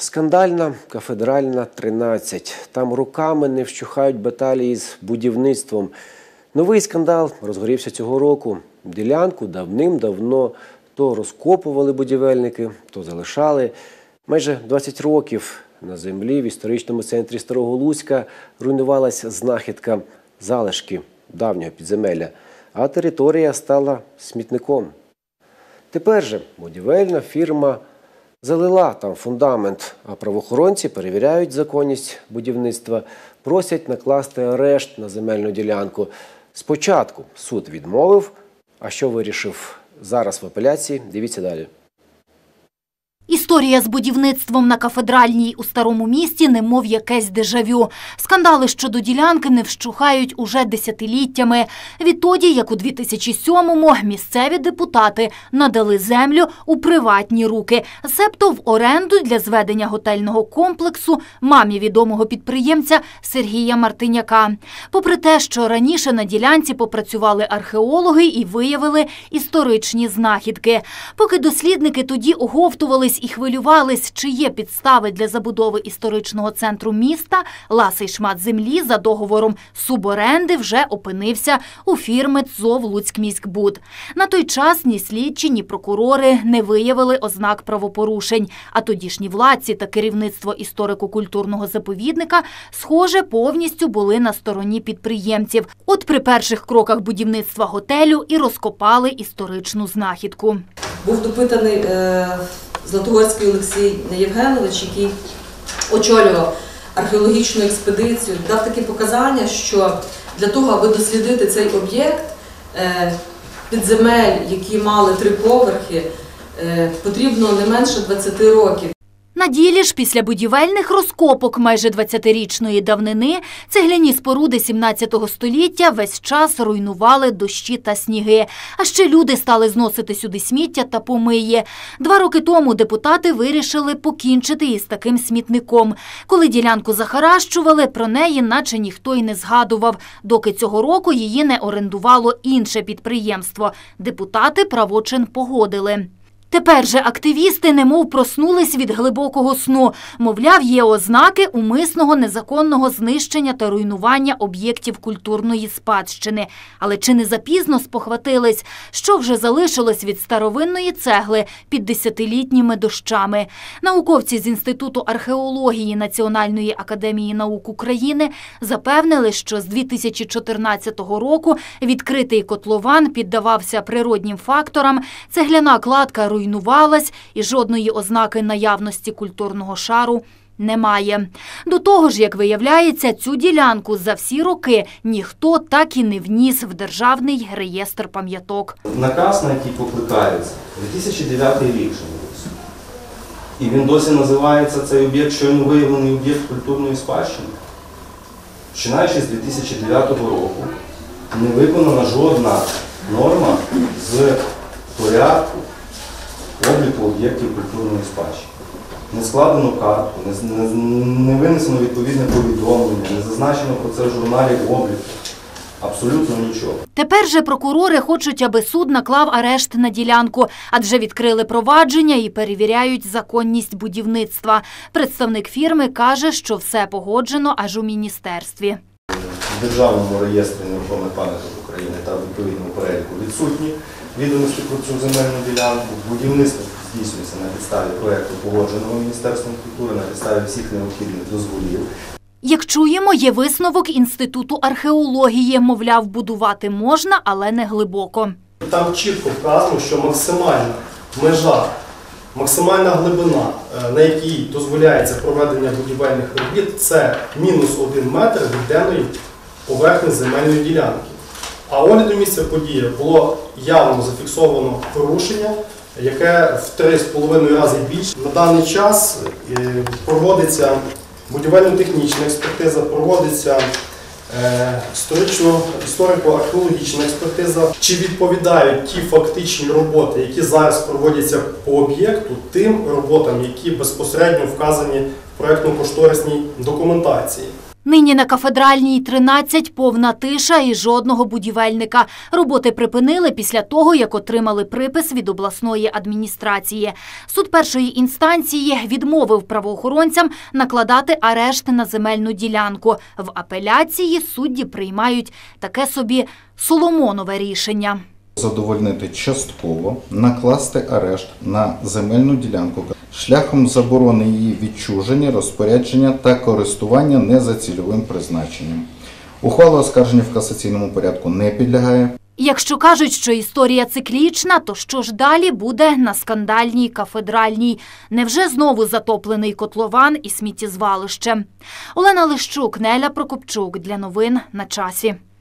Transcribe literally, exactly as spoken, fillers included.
Скандальна Кафедральна, тринадцять. Там роками не вщухають баталії з будівництвом. Новий скандал розгорівся цього року. Ділянку давним-давно то розкопували будівельники, то залишали. Майже двадцять років на землі в історичному центрі Старого Луцька руйнувалася знахідка залишки давнього підземелля, а територія стала смітником. Тепер же будівельна фірма залила там фундамент, а правоохоронці перевіряють законність будівництва, просять накласти арешт на земельну ділянку. Спочатку суд відмовив, а що вирішив зараз в апеляції, дивіться далі. Історія з будівництвом на Кафедральній у Старому Місті немов якесь дежавю. Скандали щодо ділянки не вщухають уже десятиліттями. Відтоді, як у дві тисячі сьомому місцеві депутати надали землю у приватні руки, себто в оренду для зведення готельного комплексу мамі відомого підприємця Сергія Мартиняка. Попри те, що раніше на ділянці попрацювали археологи і виявили історичні знахідки. Поки дослідники тоді оговтувались і хвилювались, чи є підстави для забудови історичного центру міста, ласий шмат землі за договором суборенди вже опинився у фірми ТзОВ «Луцькміськбуд». На той час ні слідчі, ні прокурори не виявили ознак правопорушень, а тодішні владці та керівництво історико-культурного заповідника, схоже, повністю були на стороні підприємців. От при перших кроках будівництва готелю і розкопали історичну знахідку. Був допитаний е, Златогорський Олексій Євгенович, який очолював археологічну експедицію, дав такі показання, що для того, аби дослідити цей об'єкт, е, підземель, які мали три поверхи, е, потрібно не менше двадцяти років. На ділі ж після будівельних розкопок майже двадцятирічної давнини цегляні споруди сімнадцятого століття весь час руйнували дощі та сніги. А ще люди стали зносити сюди сміття та помиї. Два роки тому депутати вирішили покінчити із таким смітником. Коли ділянку захаращували, про неї наче ніхто й не згадував, доки цього року її не орендувало інше підприємство. Депутати правочин погодили. Тепер же активісти немов проснулись від глибокого сну. Мовляв, є ознаки умисного незаконного знищення та руйнування об'єктів культурної спадщини. Але чи не запізно спохватились, що вже залишилось від старовинної цегли під десятилітніми дощами? Науковці з Інституту археології Національної академії наук України запевнили, що з дві тисячі чотирнадцятого року відкритий котлован піддавався природнім факторам, цегляна кладка руйнувалася, руйнувалась і жодної ознаки наявності культурного шару немає. До того ж, як виявляється, цю ділянку за всі роки ніхто так і не вніс в Державний реєстр пам'яток. Наказ, на який покликається, дві тисячі дев'ятий рік вже був. І він досі називається цей об'єкт, щойно виявлений об'єкт культурної спадщини. Починаючи з дві тисячі дев'ятого року не виконана жодна норма з порядку обліку об'єктів культурної спадщини. Не складено карту, не, не, не винесено відповідне повідомлення, не зазначено про це в журналі обліку. Абсолютно нічого. Тепер же прокурори хочуть, аби суд наклав арешт на ділянку, адже відкрили провадження і перевіряють законність будівництва. Представник фірми каже, що все погоджено аж у міністерстві. В Державному реєстрі нерухомих пам'яток України та відповідному переліку відсутні відомості про цю земельну ділянку. Будівництво здійснюється на підставі проєкту, погодженого Міністерством культури, на підставі всіх необхідних дозволів. Як чуємо, є висновок Інституту археології. Мовляв, будувати можна, але не глибоко. Там чітко вказано, що максимальна межа, максимальна глибина, на якій дозволяється проведення будівельних робіт, це мінус один метр від денної поверхні земельної ділянки. А огляду місця події було явно зафіксовано порушення, яке в три з половиною рази більше. На даний час проводиться будівельно-технічна експертиза, проводиться історико-археологічна експертиза. Чи відповідають ті фактичні роботи, які зараз проводяться по об'єкту, тим роботам, які безпосередньо вказані в проєктно-кошторисній документації. Нині на Кафедральній тринадцять повна тиша і жодного будівельника. Роботи припинили після того, як отримали припис від обласної адміністрації. Суд першої інстанції відмовив правоохоронцям накладати арешт на земельну ділянку. В апеляції судді приймають таке собі Соломонове рішення. Задовольнити частково, накласти арешт на земельну ділянку шляхом заборони її відчуження, розпорядження та користування не за цільовим призначенням. Ухвала оскарження в касаційному порядку не підлягає. Якщо кажуть, що історія циклічна, то що ж далі буде на скандальній Кафедральній? Невже знову затоплений котлован і сміттєзвалище? Олена Лищук, Неля Прокопчук. Для новин на часі.